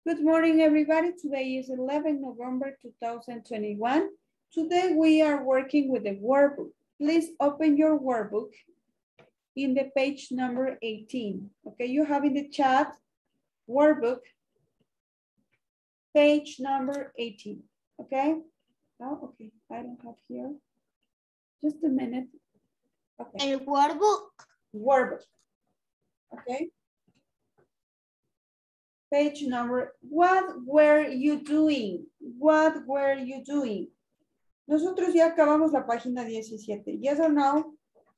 Good morning, everybody. Today is 11 November 2021. Today we are working with the workbook. Please open your workbook in the page number 18. Okay, you have in the chat workbook, page number 18. Okay. Oh, okay, I don't have here. Just a minute. Okay. El workbook. Workbook. Okay. Page number, what were you doing? What were you doing? Nosotros ya acabamos la página 17. Yes or no?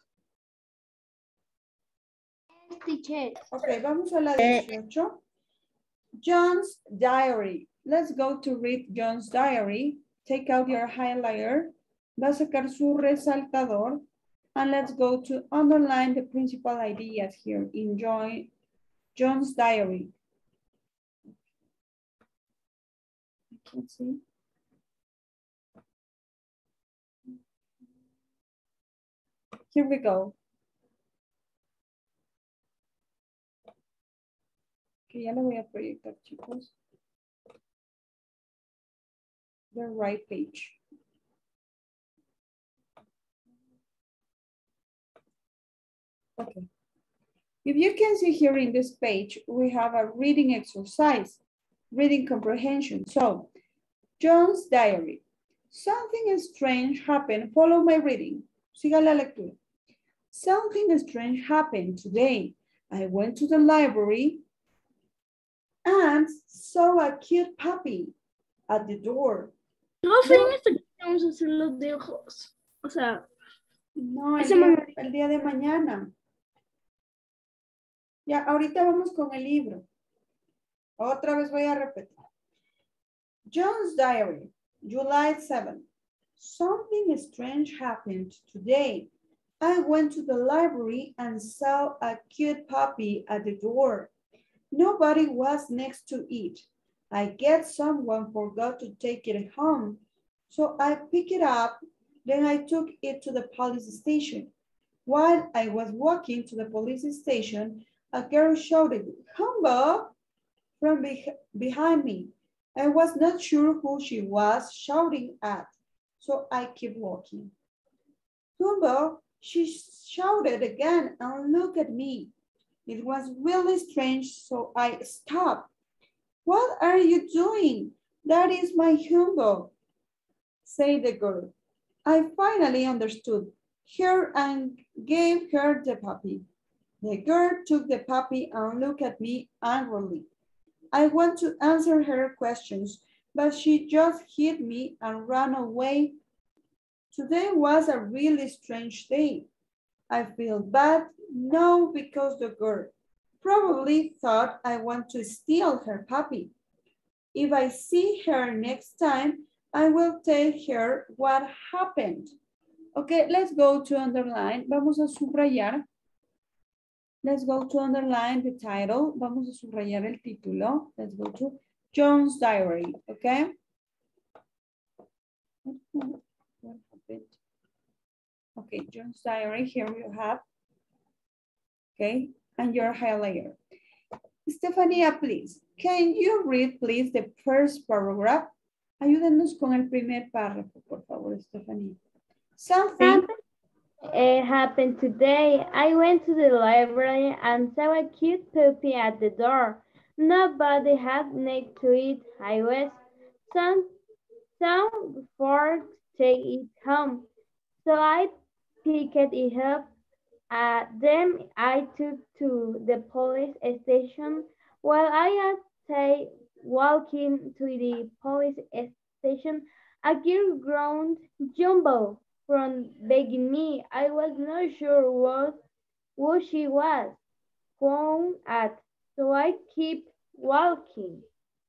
Teacher. Ok, vamos a la 18. John's diary. Let's go to read John's diary. Take out your highlighter. Va a sacar su resaltador. And let's go to underline the principal ideas here. Enjoy John's diary. I can't see. Here we go. Que ya lo voy a proyectar, chicos. The right page. Okay. If you can see here in this page, we have a reading exercise, reading comprehension. So, John's diary. Something strange happened. Follow my reading. Siga la lectura. Something strange happened today. I went to the library and saw a cute puppy at the door. No sé en esto que vamos a hacer los dibujos. O sea, no, el día de mañana. Ya, ahorita vamos con el libro. Otra vez voy a repetir. John's diary, July 7th. Something strange happened today. I went to the library and saw a cute puppy at the door. Nobody was next to it. I guess someone forgot to take it home. So I picked it up, then I took it to the police station. While I was walking to the police station, a girl shouted, "Humbug!" from behind me. I was not sure who she was shouting at, so I kept walking. "Humbug!" she shouted again and looked at me. It was really strange, so I stopped. "What are you doing? That is my Humbug," said the girl. I finally understood her and gave her the puppy. The girl took the puppy and looked at me angrily. I want to answer her questions, but she just hit me and ran away. Today was a really strange day. I feel bad now because the girl probably thought I want to steal her puppy. If I see her next time, I will tell her what happened. Okay, let's go to underline. Vamos a subrayar. Let's go to underline the title. Vamos a subrayar el título. Let's go to John's diary, okay? What happened? Okay, John's diary, here you have. Okay, and your highlighter. Stephania, please. Can you read, please, the first paragraph? Ayúdenos con el primer párrafo, por favor, Stephanie. Something happened today. I went to the library and saw a cute puppy at the door. Nobody had next to it. I was some before to take it home. So I picked it up. Then I took to the police station. While I was walking to the police station, a girl groaned, "Jumbo!" from begging me. I was not sure who she was grown at, so I keep walking.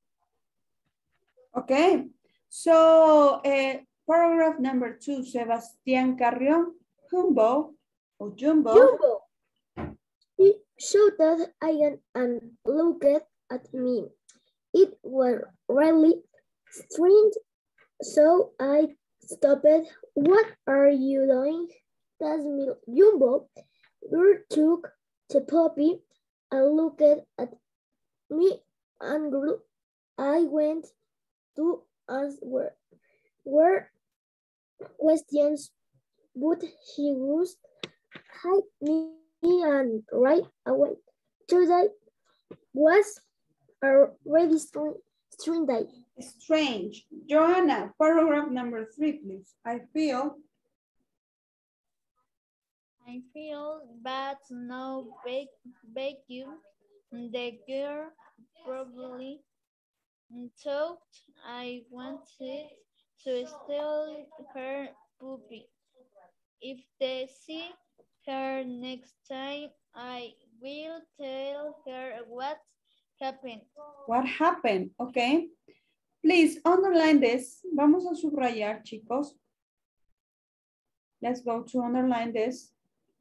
Okay, so paragraph number 2, Sebastián Carrión, Jumbo or Jumbo. Jumbo! He shouted again and looked at me. It was really strange, so I stopped. "What are you doing?" "That's me, Jumbo." Girl took the puppy and looked at me I went to answer questions, but he was hide me and right away. Today was a really strange day. Strange. Joanna, paragraph number 3, please. I feel bad no vacuum. The girl probably thought I wanted to steal her puppy. If they see her next time, I will tell her what happened. what happened, okay? Please underline this. Vamos a subrayar, chicos. Let's go to underline this.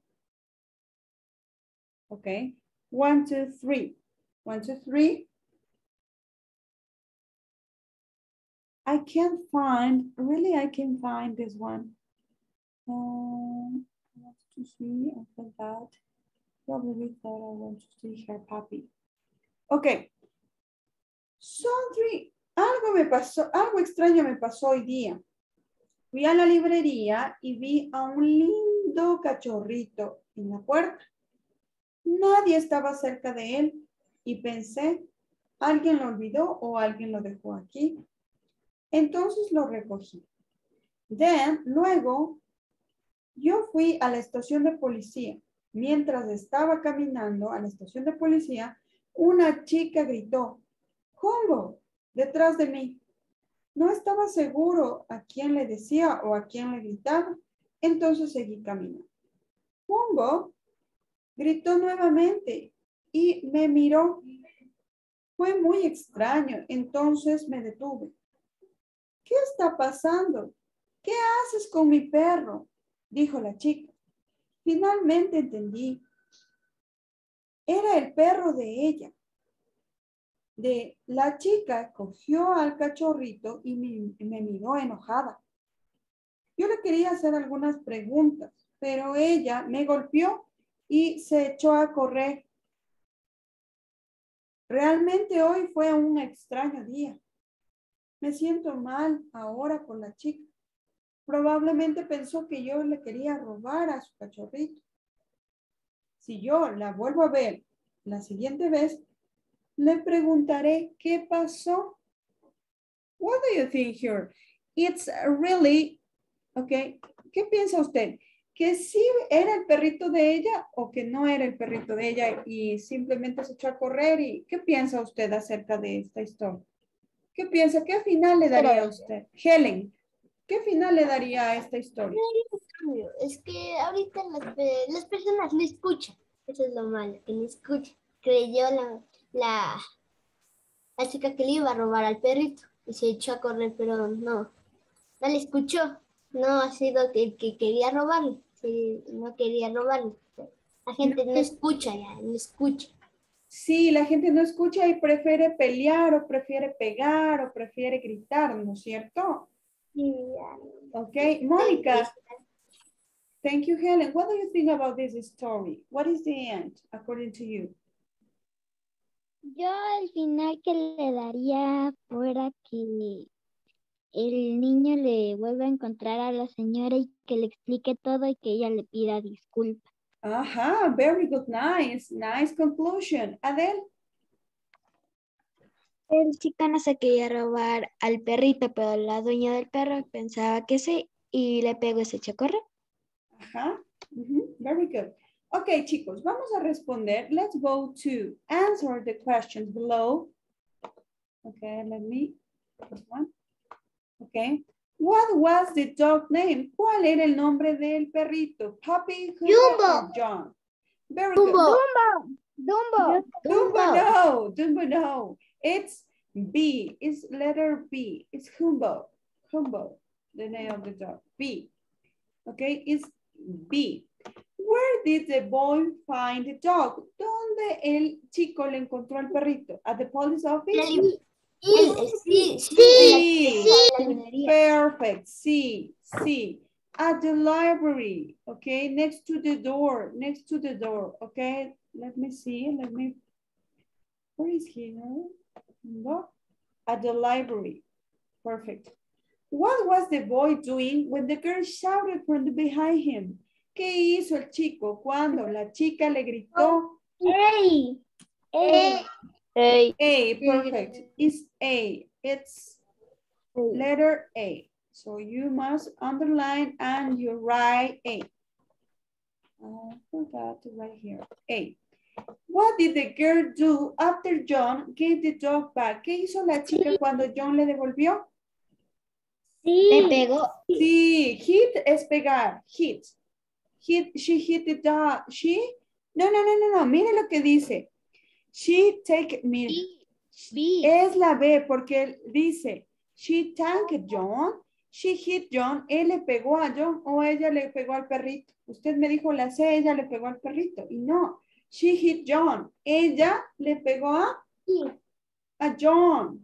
Okay. 1, 2, 3. 1, 2, 3. I can't find, really I can find this one. To see, I forgot. Probably thought I want to see her puppy. Okay. Something, algo me pasó, algo extraño me pasó hoy día. Fui a la librería y vi a un lindo cachorrito en la puerta. Nadie estaba cerca de él y pensé, ¿alguien lo olvidó o alguien lo dejó aquí? Entonces lo recogí. Luego, yo fui a la estación de policía. Mientras estaba caminando a la estación de policía, una chica gritó, ¡Jumbo! Detrás de mí. No estaba seguro a quién le decía o a quién le gritaba. Entonces seguí caminando. ¡Jumbo! Gritó nuevamente y me miró. Fue muy extraño. Entonces me detuve. ¿Qué está pasando? ¿Qué haces con mi perro? Dijo la chica. Finalmente entendí. Era el perro de ella. La chica cogió al cachorrito y me miró enojada. Yo le quería hacer algunas preguntas, pero ella me golpeó y se echó a correr. Realmente hoy fue un extraño día. Me siento mal ahora por la chica. Probablemente pensó que yo le quería robar a su cachorrito. Si yo la vuelvo a ver la siguiente vez, le preguntaré qué pasó. What do you think here? It's really, okay. ¿Qué piensa usted? ¿Que sí era el perrito de ella o que no era el perrito de ella y simplemente se echó a correr? ¿Y qué piensa usted acerca de esta historia? ¿Qué piensa? ¿Qué final le daría a usted? Helen, ¿qué final le daría a esta historia? Es que ahorita las personas no escuchan. Eso es lo malo, que no escuchan. Creyó la chica que le iba a robar al perrito y se echó a correr, pero no le escuchó. No ha sido el que quería robarle. Sí, no quería robarle. La gente no escucha ya, no escucha. Sí, la gente no escucha y prefiere pelear o prefiere pegar o prefiere gritar, ¿no es cierto? Sí, Ok, Mónica. Thank you, Helen. What do you think about this story? What is the end, according to you? Yo al final que le daría fuera que el niño le vuelva a encontrar a la señora y que le explique todo y que ella le pida disculpas. Ajá, very good, nice conclusion. Adele? El chico no se quería robar al perrito, pero la dueña del perro pensaba que sí y le pegó y se echó a correr. Ajá, very good. Ok, chicos, vamos a responder. Let's go to answer the questions below. Okay, let me, this one. Okay. What was the dog name? ¿Cuál era el nombre del perrito? Puppy, Jumbo, or John? Very good. Dumbo. Dumbo, no. It's B. It's letter B. It's Jumbo. Jumbo, the name of the dog. B. Okay, it's B. Where did the boy find the dog? ¿Dónde el chico le encontró al perrito? At the police office? Sí. Perfect. Sí. At the library. Okay. Next to the door. Okay. Let me see. Where is he? No? At the library. Perfect. What was the boy doing when the girl shouted from behind him? ¿Qué hizo el chico cuando la chica le gritó? A. A. Hey, A, perfect. It's A. It's letter A. So you must underline and you write A. I forgot to write here. A. What did the girl do after John gave the dog back? ¿Qué hizo la chica cuando John le devolvió? Le pegó. Sí, hit es pegar. Hit. She hit the dog. She? No. Mire lo que dice. She take, mire. B. Es la B porque dice, she tanked John, she hit John, él le pegó a John o ella le pegó al perrito. Usted me dijo la C, ella le pegó al perrito. Y no, she hit John, ella le pegó a John.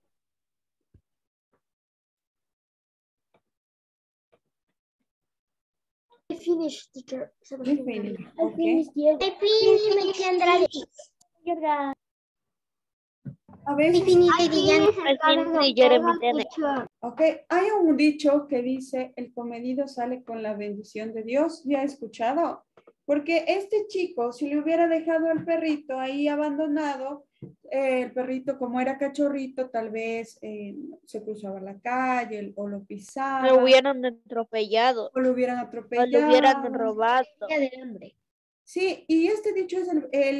I finished, teacher. You finish, I okay. finished, A veces, ok, hay un dicho que dice, el comedido sale con la bendición de Dios. ¿Ya he escuchado? Porque este chico, si le hubiera dejado al perrito ahí abandonado, el perrito como era cachorrito, tal vez se cruzaba la calle o lo pisaba. lo hubieran atropellado. O lo hubieran O atropellado. lo hubieran robado. Sí, y este dicho es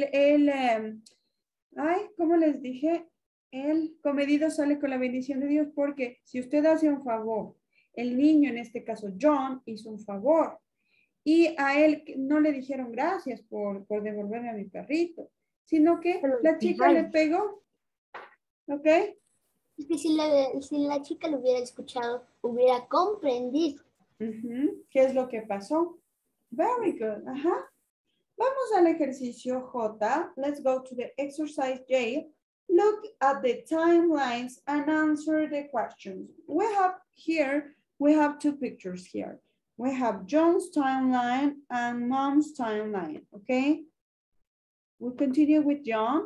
ay, ¿cómo les dije? El comedido sale con la bendición de Dios porque si usted hace un favor, el niño, en este caso John, hizo un favor y a él no le dijeron gracias por devolverme a mi perrito, sino que la chica le pegó. ¿Ok? Es que si la chica lo hubiera escuchado, hubiera comprendido. ¿Qué es lo que pasó? Very good. Ajá. Vamos al ejercicio J. Let's go to the exercise J. Look at the timelines and answer the questions. We have two pictures here. We have John's timeline and Mom's timeline, okay? We'll continue with John.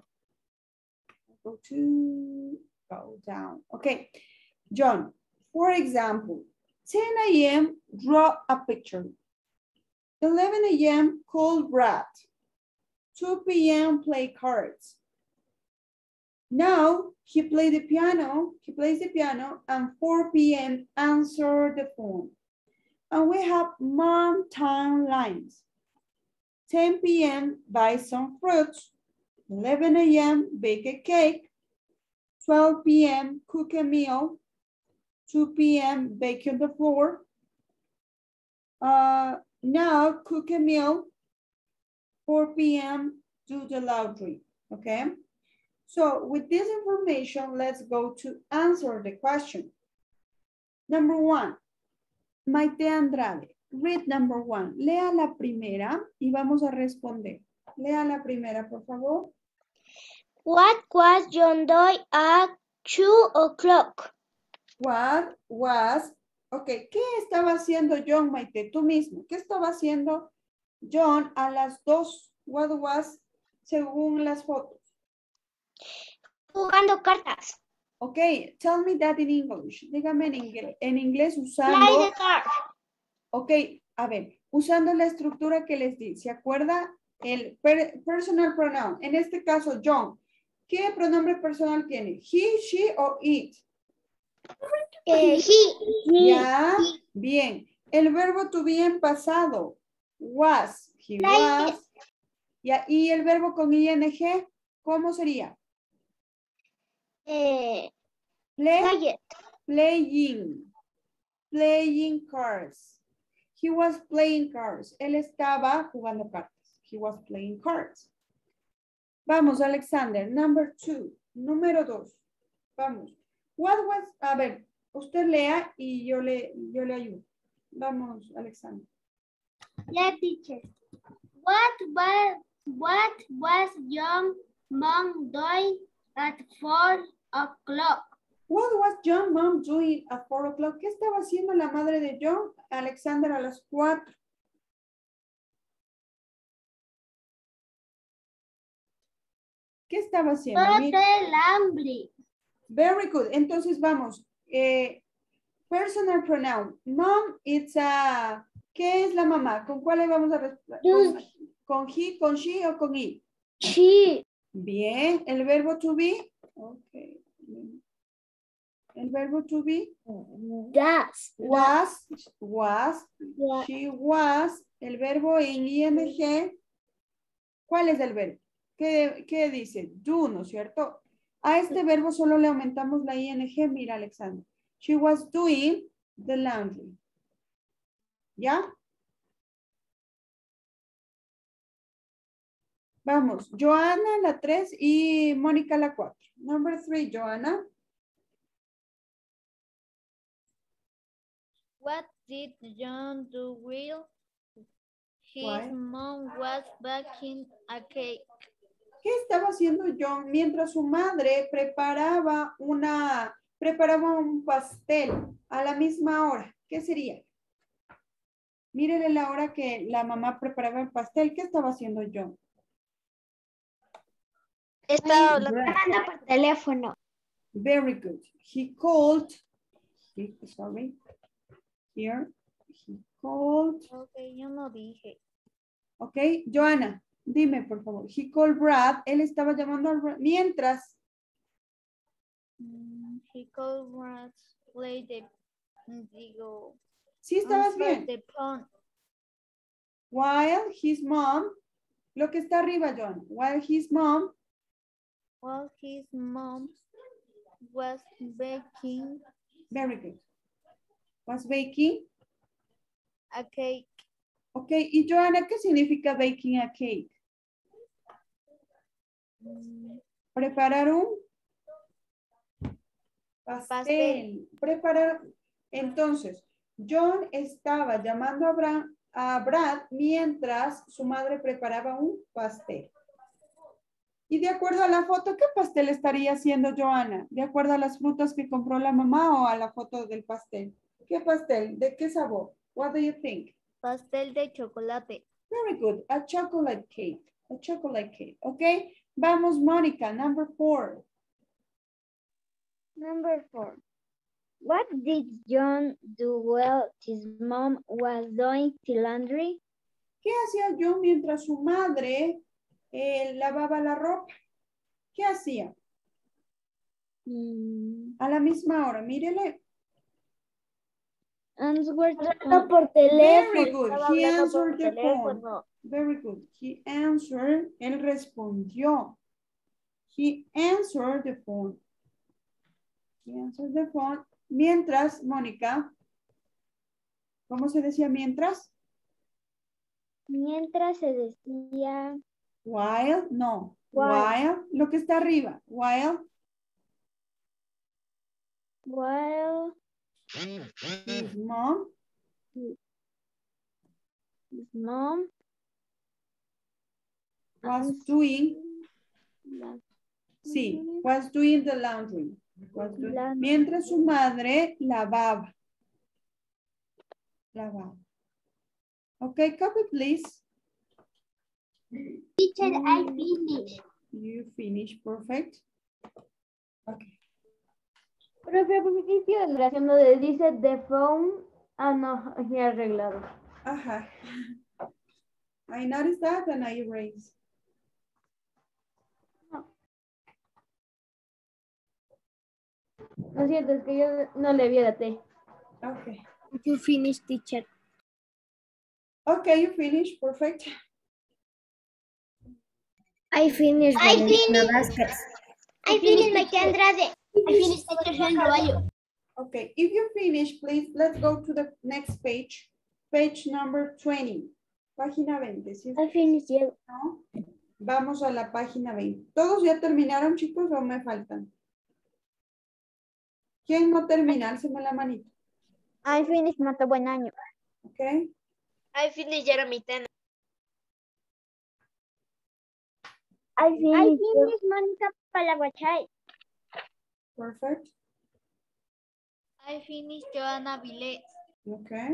Go down. Okay, John, for example, 10 a.m., draw a picture. 11 a.m., call Brad. 2 p.m., play cards. Now, he plays the piano, and 4 p.m., answer the phone. And we have mom timelines. 10 p.m., buy some fruits. 11 a.m., bake a cake. 12 p.m., cook a meal. 2 p.m., bake on the floor. Now, cook a meal. 4 p.m., do the laundry, okay? So with this information, let's go to answer the question. Number 1, Maite Andrade, read number 1. Lea la primera y vamos a responder. Lea la primera, por favor. What was John doing at 2 o'clock? What was, ok, ¿qué estaba haciendo John, Maite? Tú mismo, ¿qué estaba haciendo John a las 2? What was, según las fotos? Jugando cartas. Ok, tell me that in English. Dígame en inglés usando... Play the card. Ok, a ver, usando la estructura que les di. ¿Se acuerda? El personal pronoun. En este caso, John. ¿Qué pronombre personal tiene? He, she o it. He. Ya, bien. El verbo to be en pasado. Was. He was. Ya, y el verbo con ing, ¿cómo sería? Playing cards. He was playing cards. Él estaba jugando cartas. He was playing cards. Vamos, Alexander. Number 2. Número 2. Vamos. What was, a ver, usted lea y yo le ayudo. Vamos, Alexander. Yeah, teacher. What was John Mom doing at 4 o'clock? What was John Mom doing at 4 o'clock? ¿Qué estaba haciendo la madre de John, Alexander, a las 4? ¿Qué estaba haciendo? Todo el hambre. Very good. Entonces vamos. Personal pronoun. Mom, it's a... ¿Qué es la mamá? ¿Con cuál le vamos a responder? ¿Con he, con she o con it? She. Bien. ¿El verbo to be? Ok. ¿El verbo to be? Does. Was. Yeah. She was. El verbo en ing. ¿Cuál es el verbo? ¿Qué dice? Do, ¿no es cierto? A este verbo solo le aumentamos la ing. Mira, Alexander. She was doing the laundry. ¿Ya? Vamos. Joana la 3 y Mónica la 4. Number 3, Joana. What did John do while his Why? mom was baking a cake? ¿Qué estaba haciendo John mientras su madre preparaba un pastel a la misma hora? ¿Qué sería? Mírenle la hora que la mamá preparaba el pastel. ¿Qué estaba haciendo John? Estaba hablando. Hablando por teléfono. Very good. He called. Sorry. Here. He called. Ok, yo no dije. Ok, Joana, dime por favor. He called Brad. Él estaba llamando a Brad. Mientras. He called Brad play the digo. Sí, estabas bien. The phone. While his mom. Lo que está arriba, Joana. While his mom. While his mom was baking Very good. Was baking. a cake. Ok, y Joana, ¿qué significa baking a cake? Preparar un pastel. Preparar. Entonces, John estaba llamando a Brad mientras su madre preparaba un pastel. Y de acuerdo a la foto, ¿qué pastel estaría haciendo Joana? ¿De acuerdo a las frutas que compró la mamá o a la foto del pastel? ¿Qué pastel? ¿De qué sabor? What do you think? Pastel de chocolate. Very good. A chocolate cake. A chocolate cake. Okay. Vamos, Mónica. Number 4. Number 4. What did John do while his mom was doing the laundry? ¿Qué hacía John mientras su madre lavaba la ropa? ¿Qué hacía? A la misma hora. Mírele. Answered por teléfono. Very good. Estaba He hablando por answered the phone. teléfono. Very good. He answered. Él respondió. He answered the phone. He answered the phone. Mientras, Mónica. ¿Cómo se decía mientras? Mientras se decía... While. No. While. Lo que está arriba. While. While His mom. his mom Was doing. Sí. Was doing the laundry. Mientras su madre lavaba. Okay, copy please. Teacher, I finished. You finish, perfect. Okay. Profe, ¿por qué estoy haciendo de dice the phone? Ah, no, ya arreglado. Ajá. I noticed that and I erased. Lo siento, es que yo no le vi a la T. Okay. You finished, teacher. Okay, you finish, perfect. I finished. I finished my Andrade. I finished teacher Roballo. Okay, if you finish, please, let's go to the next page. Page number 20. Página 20. ¿Sí? I finished you. ¿No? Vamos a la página 20. ¿Todos ya terminaron, chicos, o me faltan? ¿Quién no termina? Álceme la manito. I finished Mato Buen Año. Okay. I finished Jeremy Tena. I finished Mónica Palaguachay. Perfect. I finished Joana Vilés. Okay.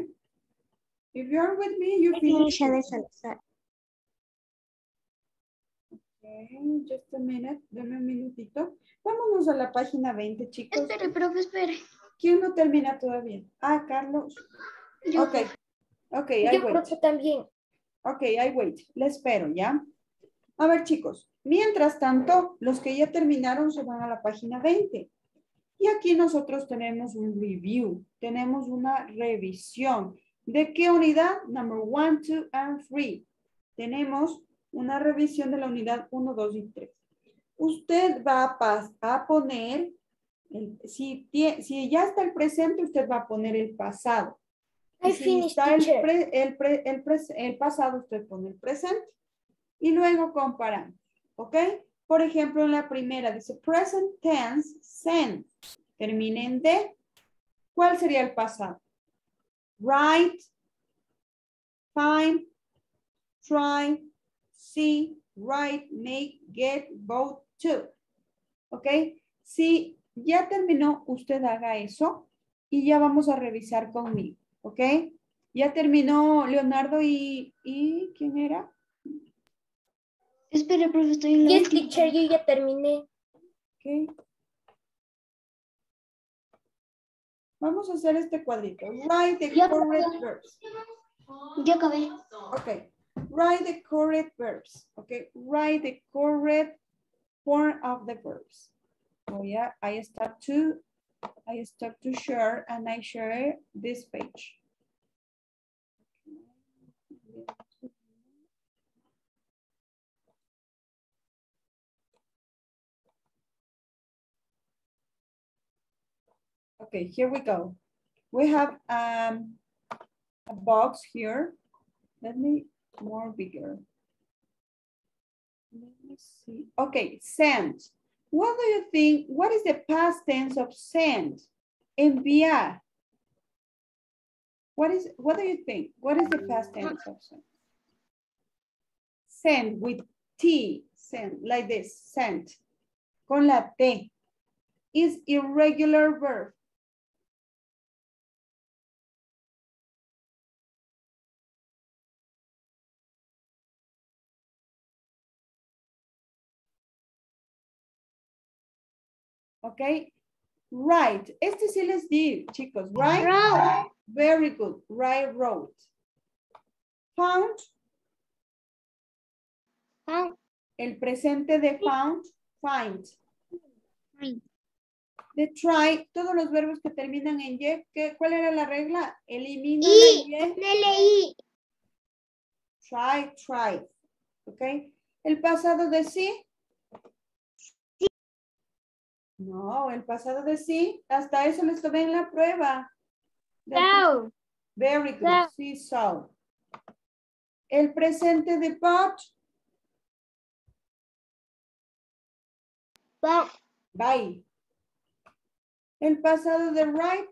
If you're with me, you finish. Finish de Salazar. Okay, just a minute, dame un minutito. Vámonos a la página 20, chicos. Espere, profe, espere. ¿Quién no termina todavía? Ah, Carlos. Yo, Ok, ok, I yo wait. profe, también. Ok, I wait. Le espero, ¿ya? A ver, chicos. Mientras tanto, los que ya terminaron se van a la página 20. Y aquí nosotros tenemos un review. Tenemos una revisión. ¿De qué unidad? Number 1, 2, and 3. Tenemos una revisión de la unidad 1, 2 y 3. Usted va a poner, si ya está el presente, usted va a poner el pasado. I Si finished, está teacher. el pasado, usted pone el presente. Y luego comparamos, ¿ok? Por ejemplo, en la primera dice present tense, send. Termina en D. ¿Cuál sería el pasado? Write, find, try, see, write, make, get, vote, to. ¿Ok? Si ya terminó, usted haga eso y ya vamos a revisar conmigo. ¿Ok? Ya terminó Leonardo y ¿quién era? Espere, profe, estoy en la Yes, teacher, yo ya terminé. Ok. Vamos a hacer este cuadrito. Write the Ya correct verbs. Ya acabé. Okay. Write the correct verbs. Okay. Write the correct form of the verbs. Oh yeah, I start to share and I share this page. Okay, here we go. We have a box here. Let me more bigger. Let me see. Okay, send. What do you think? What is the past tense of send? Enviar. What do you think? What is the past tense of send? Send with T, send, like this, send. Con la T. Is irregular verb. Okay. Right. Este sí les di, chicos. Right? Row. Very good. Right, wrote. Found. Found. El presente de found, find. Find. De try, todos los verbos que terminan en Y, ¿cuál era la regla? Elimina Y. la Y. L-I. Try, try. ¿Ok? El pasado de sí. No, el pasado de sí. Hasta eso les tomé en la prueba. So. Very good. So. Sí, so. El presente de but. Bought. Bye. El pasado de right.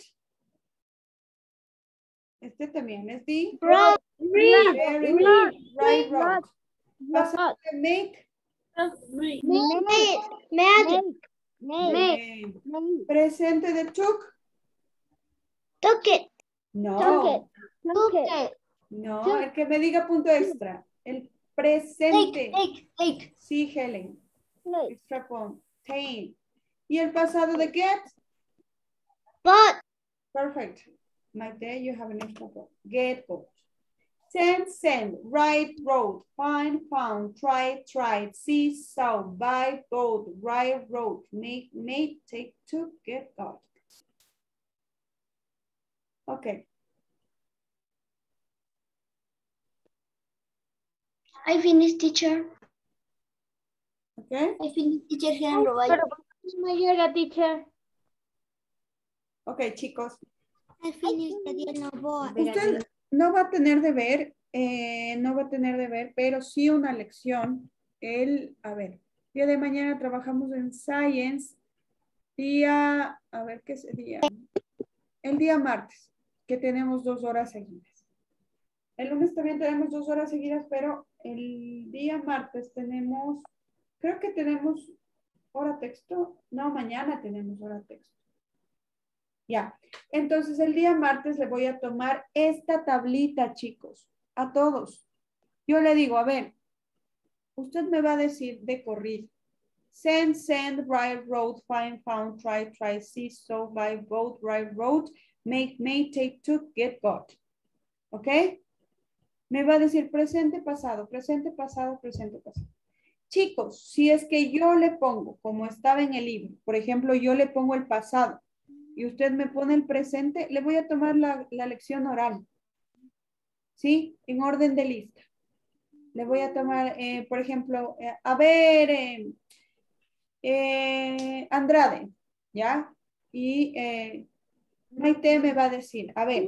Este también es the. Brought. Read. Very Read. good. Right, Read. wrote. Pasado de make. Made. Made. Make. Bien. Presente de took. Took it. No. Took Took it. it. No, el que me diga punto extra. El presente. Take. Sí, Helen. Take. Extra point. Take. ¿Y el pasado de get? Bought. Perfect. Maite, you have an extra point. Get, got. Send, send. Write, wrote. Find, found. Try, tried. See, saw. Buy, bought. Write, wrote. Make, made. Take, took. Get, got. Okay. I finished, teacher. Okay. I finished, teacher. Pero no llega, teacher. Ok, chicos. I finished, no voy. Usted no va a tener de ver, pero sí una lección. Día de mañana trabajamos en Science. ¿Qué es el día? El día martes, que tenemos 2 horas seguidas. El lunes también tenemos 2 horas seguidas, pero el día martes creo que tenemos hora texto. No, mañana tenemos hora texto. Ya, entonces el día martes le voy a tomar esta tablita, chicos, a todos. Yo le digo, a ver, Usted me va a decir de corrido. Send, send, write, wrote, find, found, try, try, see, saw, buy, vote, write, wrote, make, made, take, took, get, got. ¿Ok? Me va a decir presente, pasado, presente, pasado, presente, pasado. Chicos, si es que yo le pongo, como estaba en el libro, por ejemplo, yo le pongo el pasado y usted me pone el presente, le voy a tomar la lección oral. ¿Sí? En orden de lista. Le voy a tomar, por ejemplo, a ver, Andrade, ¿ya? Y Maite me va a decir, a ver.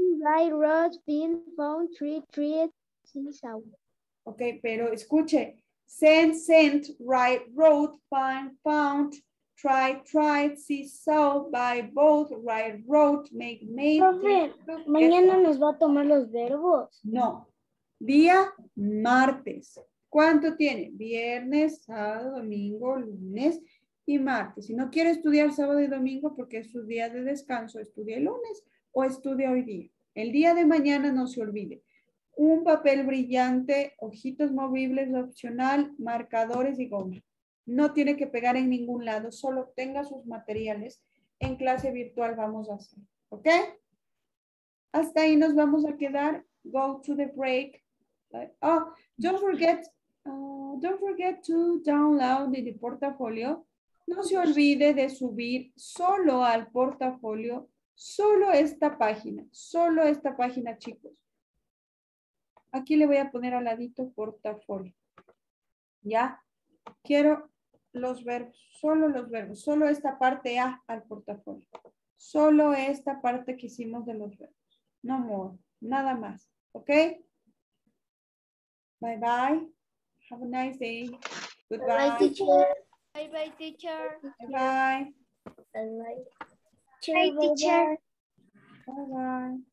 Ok, pero escuche. Send, sent, write, wrote, find, found, try, tried, see, saw, buy, both, write, wrote, make, made. Mañana nos va a tomar los verbos. No. Día martes. ¿Cuánto tiene? Viernes, sábado, domingo, lunes y martes. Si no quiere estudiar sábado y domingo porque es su día de descanso, estudia el lunes o estudia hoy día. El día de mañana no se olvide. Un papel brillante, hojitos movibles opcional, marcadores y goma. No tiene que pegar en ningún lado, solo tenga sus materiales. En clase virtual vamos a hacer, ¿ok? Hasta ahí nos vamos a quedar. Go to the break. Oh, don't forget to download the portafolio. No se olvide de subir solo al portafolio, solo esta página, chicos. Aquí le voy a poner al ladito portafolio. ¿Ya? Quiero los verbos, solo esta parte A al portafolio. Solo esta parte que hicimos de los verbos. No more, nada más. ¿Ok? Bye bye. Have a nice day. Goodbye. Bye, teacher. Bye bye, teacher. Bye bye. Bye, Bye, teacher. Bye bye.